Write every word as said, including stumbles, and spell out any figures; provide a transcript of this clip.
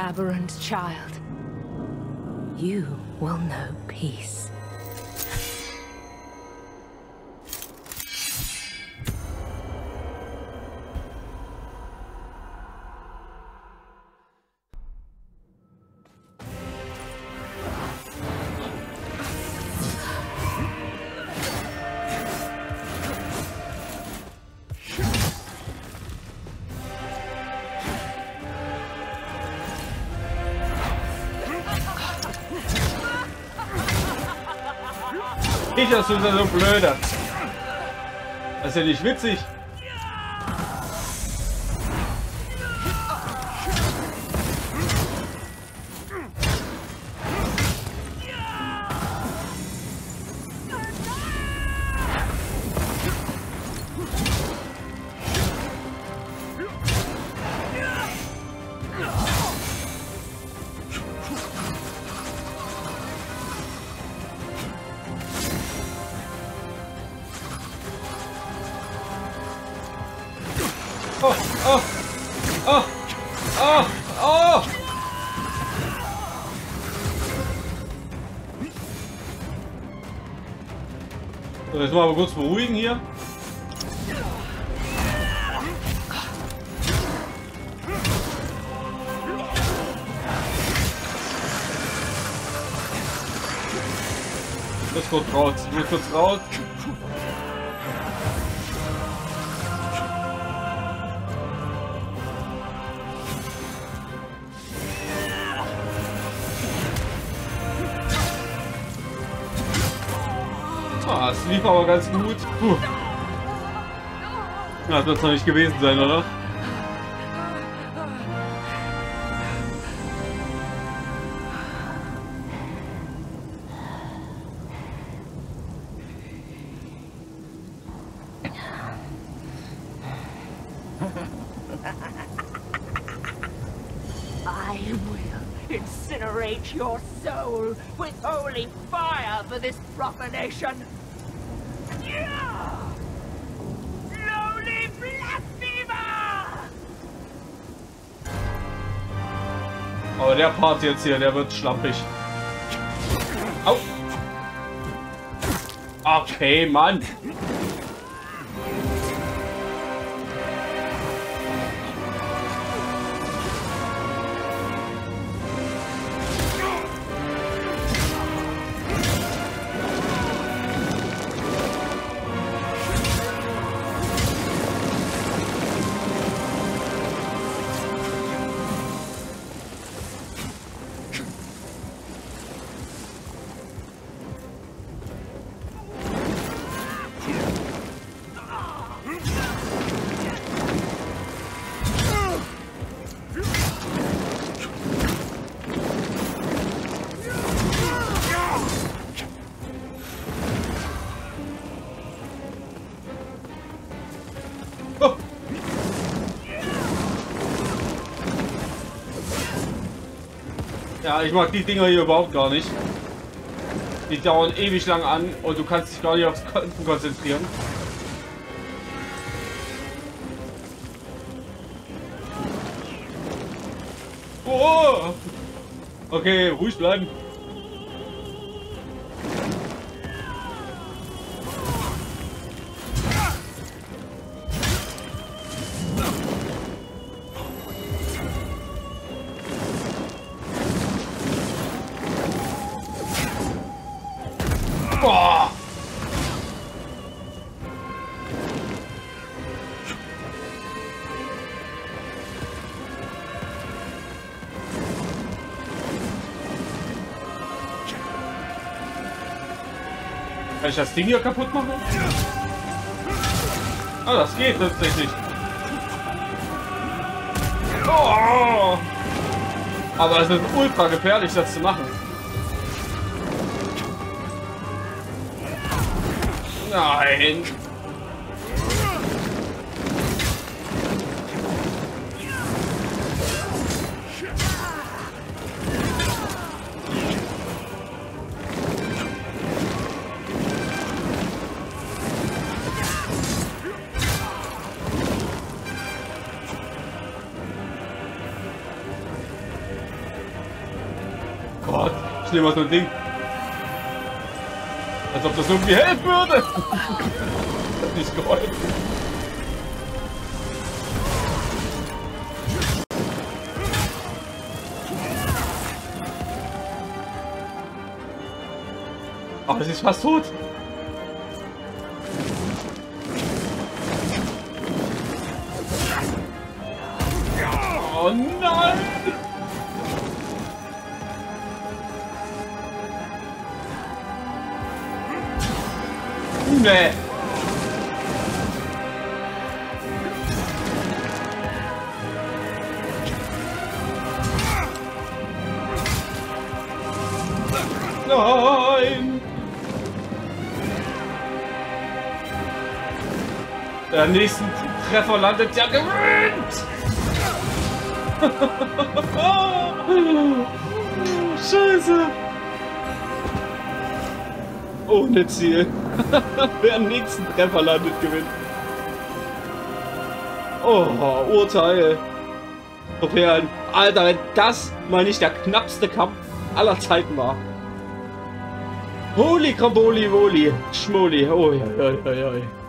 aberrant child. You will know peace. Ich, das ist so blöder. Das ist ja nicht witzig. Oh, oh, oh, oh, oh! So, jetzt mal kurz beruhigen hier. Das kurz raus, das kurz raus. Ah, es lief aber ganz gut. Puh. Das wird es noch nicht gewesen sein, oder? I will incinerate your soul with holy fire for this profanation. Yeah! Lowly blasphemer! Aber der Part jetzt hier, der wird schlampig. Au! Okay, Mann! Oh. Ja, ich mag die Dinger hier überhaupt gar nicht. Die dauern ewig lang an und du kannst dich gar nicht aufs Kämpfen konzentrieren. Oh. Okay, ruhig bleiben. Boah! Kann ich das Ding hier kaputt machen? Ah, das geht tatsächlich. Oh! Aber es ist ultra gefährlich, das zu machen. Nein! schlimmer so ein Ding. Als ob das irgendwie helfen würde. Nicht geholfen. Aber es ist fast tot. Oh nein! Nee. Nein! Der nächsten Treffer landet ja gewinnt! Scheiße! Ohne Ziel. Wer am nächsten Treffer landet, gewinnt. Oh, Urteil. Sofern, Alter, wenn das mal nicht der knappste Kampf aller Zeiten war. Holy Kramboli, Woli, Schmoli, oi, oi, oi, oi.